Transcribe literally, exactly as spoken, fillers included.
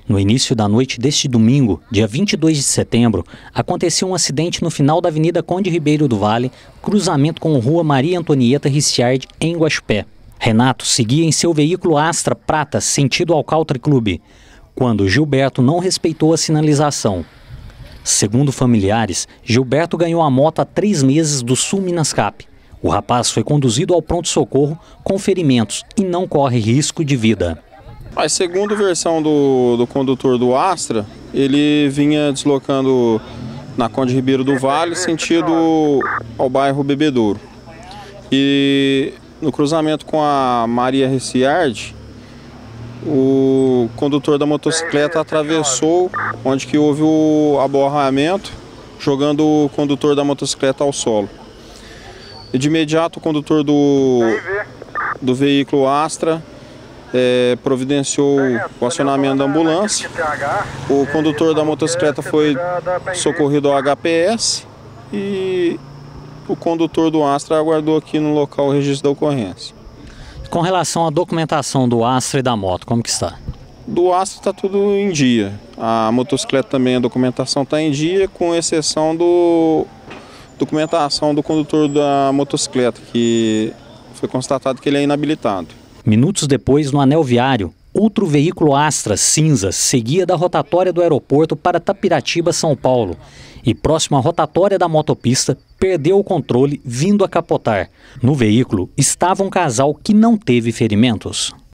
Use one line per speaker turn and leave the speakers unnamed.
No início da noite deste domingo, dia vinte e dois de setembro, aconteceu um acidente no final da Avenida Conde Ribeiro do Vale, cruzamento com a Rua Maria Antonieta Ricciardi, em Guaxupé. Renato seguia em seu veículo Astra prata sentido ao Country Club, quando Gilberto não respeitou a sinalização. Segundo familiares, Gilberto ganhou a moto há três meses do Sul Minascap. O rapaz foi conduzido ao pronto-socorro com ferimentos e não corre risco de vida.
Mas segundo a versão do, do condutor do Astra, ele vinha deslocando na Conde Ribeiro do Vale, sentido ao bairro Bebedouro. E no cruzamento com a Maria Ricciardi, o condutor da motocicleta atravessou onde que houve o aborramento, jogando o condutor da motocicleta ao solo. E de imediato o condutor do, do veículo Astra É, providenciou o acionamento da ambulância. O condutor da motocicleta foi socorrido ao H P S e o condutor do Astra aguardou aqui no local o registro da ocorrência.
Com relação à documentação do Astra e da moto, como que está?
Do Astra está tudo em dia. A motocicleta também, a documentação está em dia, com exceção do documentação do condutor da motocicleta, que foi constatado que ele é inabilitado.
Minutos depois, no anel viário, outro veículo Astra cinza seguia da rotatória do aeroporto para Tapiratiba, São Paulo, e próximo à rotatória da motopista, perdeu o controle vindo a capotar. No veículo estava um casal que não teve ferimentos.